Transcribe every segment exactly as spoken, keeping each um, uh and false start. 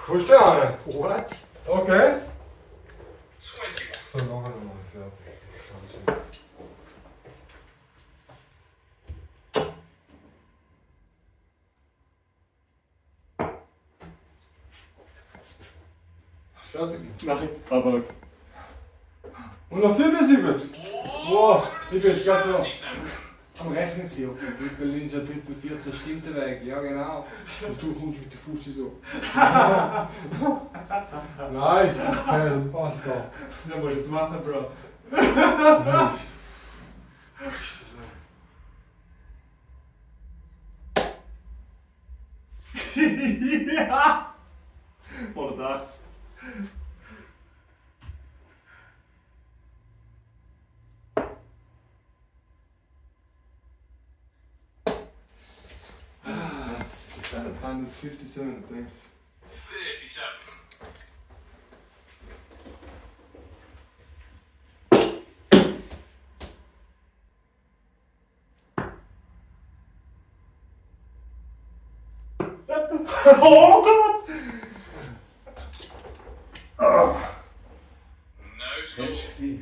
Kommst du an? What? Okay. twenty. So, nachher nochmal. Fertig. Fertig. Nein, aber. Und noch siebenundsiebzig. Wow, ich bin jetzt ganz so seventy-seven. am Rechnen gewesen. Okay, Triple Ninja, Triple vierzehn stimmt der Weg. Ja, genau. Und du kommst mit der Fuße so. Nice. Okay, dann passt da. Das musst du jetzt machen, Bro. Ja! hundertachtzig. hundertfünfundfünfzig, thanks. fifty-seven. Oh Gott! No score. Hättest du gesehen?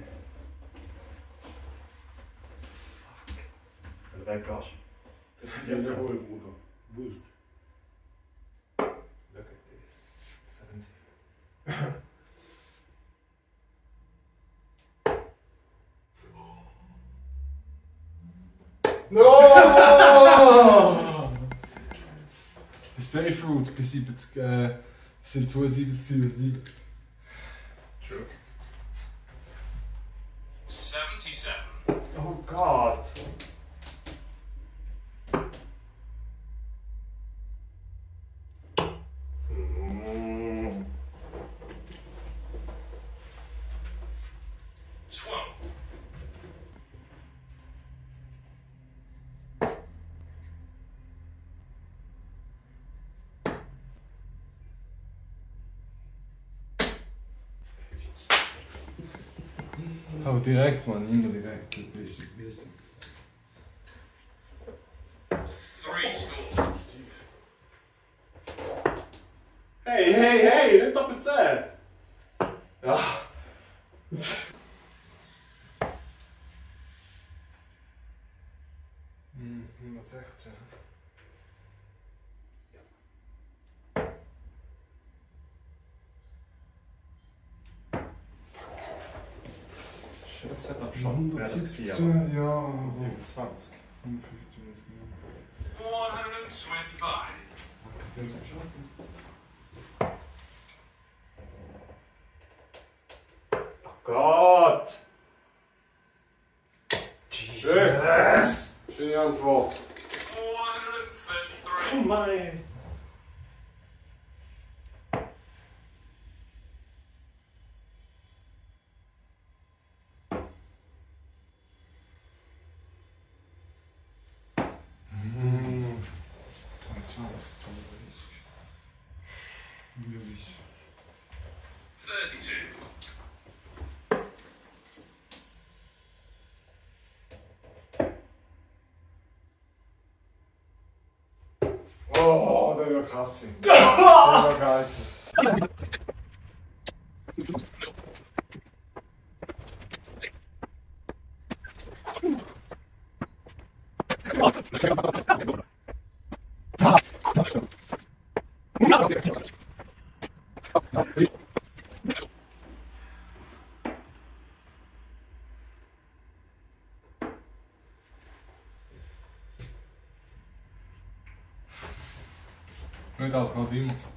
Wenn du weggehst. Wiederhol, Bruder. Wild. Look at this. seventy. No! Das Safe Route bis siebzig, äh, sind zweiundsiebzig, siebenundsiebzig. True. seventy-seven. Oh Gott! Mm. twelve. Aber direkt, Mann, immer direkt. Basic, basic. Three score. Hey, hey, hey, nicht doppelt zehn! Ja. Hm, hundertsechzehn. Das hätte man schon. Wäre das hundertsiebzig, gewesen, ja. aber fünfundzwanzig. hundertfünfzig, one hundred twenty-five. Oh Gott! Jesus! Schöne Antwort. one hundred thirty-three. Oh mein! zwanzig, zweiunddreißig. Wirklich. thirty-two. Oh, der war krass. Der war geil. Nicht als Gott immer.